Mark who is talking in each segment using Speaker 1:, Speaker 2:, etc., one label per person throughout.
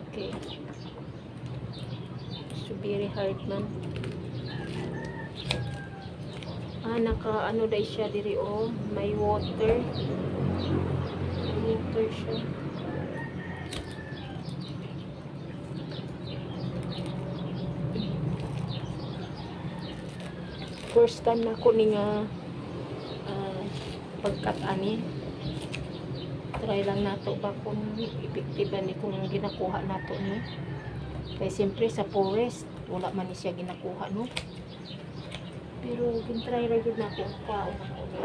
Speaker 1: Okay. So very hard man. Naka ano dai siya diri oh, may water. May water siya. First time na ko ni nga pagkat ani. Try lang nato ba kung effective ni kung ginakuha nato ni. Kaya siyempre sa forest wala man ni siya ginakuha no. Pero gintry ra gyud nato kaon ako ni.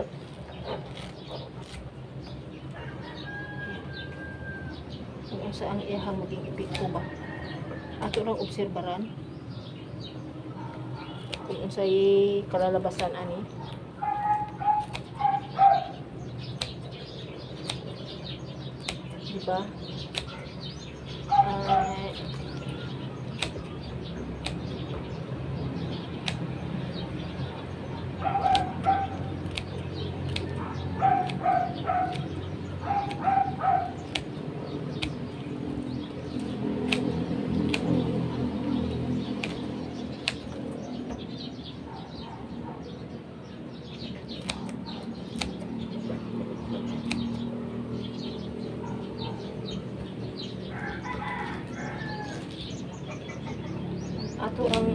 Speaker 1: Kung sa ang iyang maging epekto ba. Ato lang obserbaran. Kung unsay kalalabasan ani. Diba? Ato ang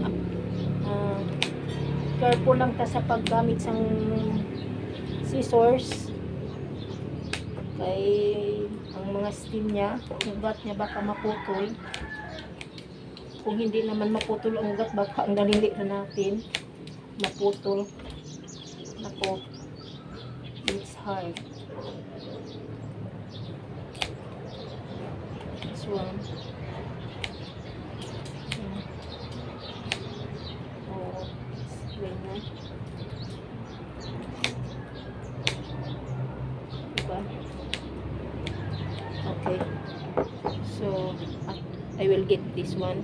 Speaker 1: careful lang ta sa paggamit sang scissors kay ang mga stem niya, ugat niya baka maputol. Kung hindi naman maputol ang ugat, baka ang daliri na natin maputol. Nako, it's hard. This one. Okay, so I will get this one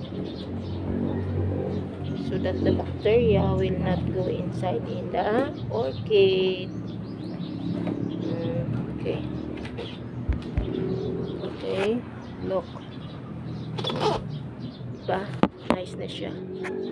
Speaker 1: so that the bacteria will not go inside in the orchid. Okay, okay, look, diba? Nice na siya.